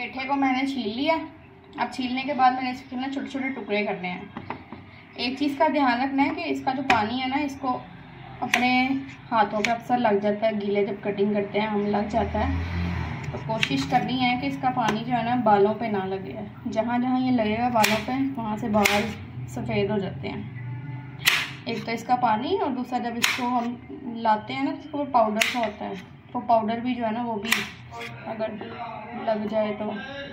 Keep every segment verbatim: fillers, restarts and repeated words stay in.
पेठे को मैंने छील लिया। अब छीलने के बाद मैंने इसके ना छोटे छोटे टुकड़े करने हैं। एक चीज़ का ध्यान रखना है कि इसका जो पानी है ना, इसको अपने हाथों पे अक्सर लग जाता है, गीले जब कटिंग करते हैं हम लग जाता है। तो कोशिश करनी है कि इसका पानी जो है ना बालों पे ना लगे। जहाँ जहाँ ये लगेगा बालों पे, वहाँ से बाल सफ़ेद हो जाते हैं। एक तो इसका पानी, और दूसरा जब इसको हम लाते हैं ना तो इसको पाउडर सा होता है, तो पाउडर भी जो है ना वो भी अगर लग जाए तो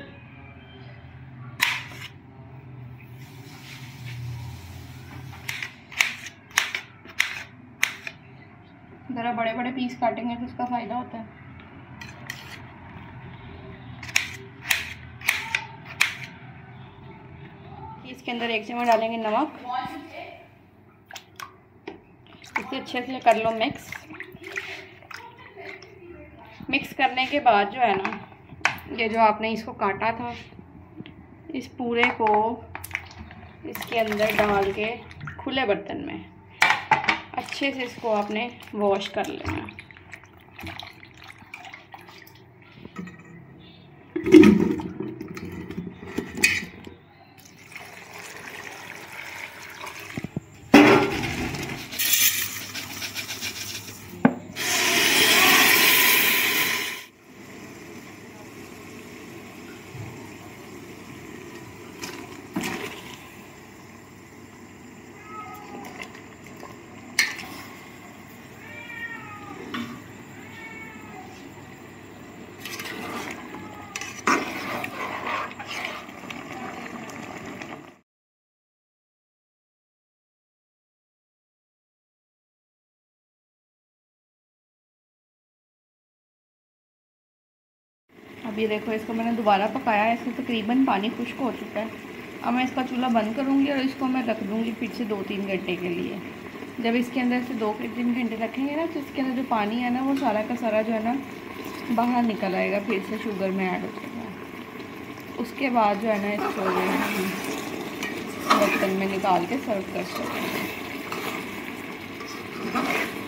ज़रा बड़े बड़े पीस काटेंगे तो इसका फ़ायदा होता है। इसके अंदर एक चम्मच डालेंगे नमक। इसे अच्छे से कर लो मिक्स। मिक्स करने के बाद जो है ना, ये जो आपने इसको काटा था, इस पूरे को इसके अंदर डाल के खुले बर्तन में अच्छे से इसको आपने वॉश कर लेना। अब ये देखो, इसको मैंने दोबारा पकाया है, इसमें तकरीबन पानी खुश्क हो चुका है। अब मैं इसका चूल्हा बंद करूँगी और इसको मैं रख दूँगी फिर से दो तीन घंटे के लिए। जब इसके अंदर से दो तीन घंटे रखेंगे ना, तो इसके अंदर जो पानी है ना वो सारा का सारा जो है ना बाहर निकल आएगा, फिर से शुगर में ऐड हो जाएगा। उसके बाद जो है ना इसको बर्तन में निकाल के सर्व कर सकते हैं।